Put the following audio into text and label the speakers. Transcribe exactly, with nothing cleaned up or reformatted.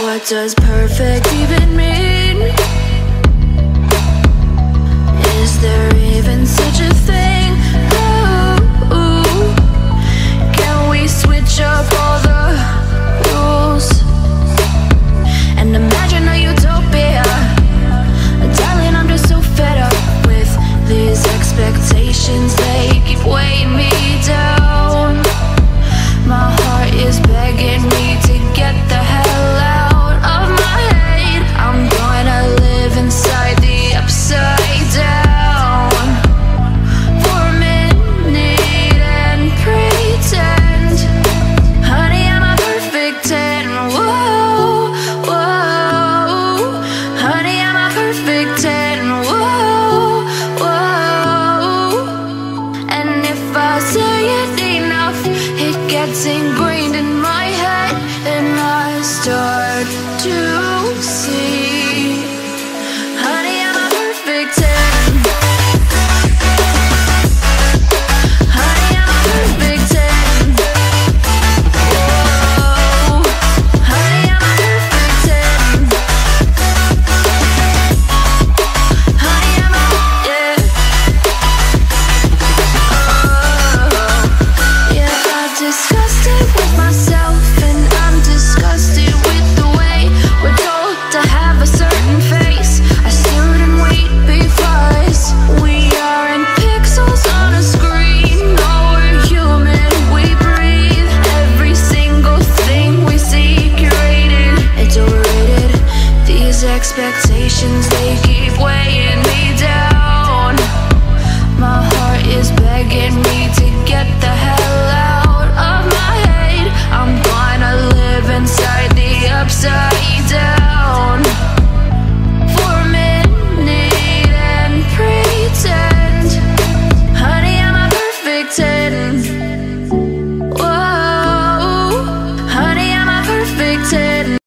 Speaker 1: What does perfect even mean? Is there even such a thing? Ooh, can we switch up all the rules and imagine a utopia? Darling, I'm just so fed up with these expectations. They keep weighing me down. My heart is begging me to get the hell out of my head. I'm gonna live inside the upside down for a minute and pretend, honey, I'm a perfect ten. Whoa, whoa, honey, I'm a perfect ten. Whoa, whoa, and if I say it enough, it gets ingrained in my head, and I start to see, honey, I'm a perfect ten. Honey, I'm a perfect ten. Whoa, honey, I'm a perfect ten. Honey, I'm a, yeah. Oh, yeah, I've discussed it with myself, and I'm disgusted with the way we're told to have a certain face, a certain weight, because we aren't pixels on a screen. No, we're human, we breathe. Every single thing we see curated, it's overrated. These expectations, they keep weighing me down. My heart is begging me to get the hell out of my head. I'm gonna live inside the upside down for a minute and pretend, honey, I'm a perfect ten.